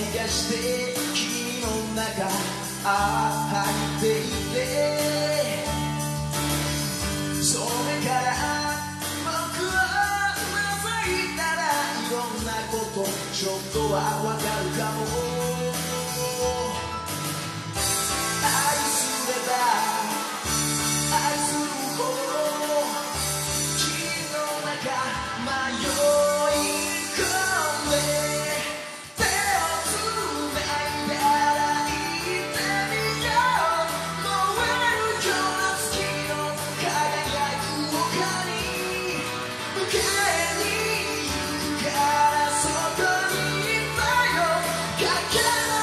りがして君の中入っていってそれから僕は覗いたらいろんなことちょっとはわかるかも愛すれば愛するほど君の中迷い込んで手をつないだら行ってみよう燃えるような月の輝く丘に迎えに行くからそこにいたよかけ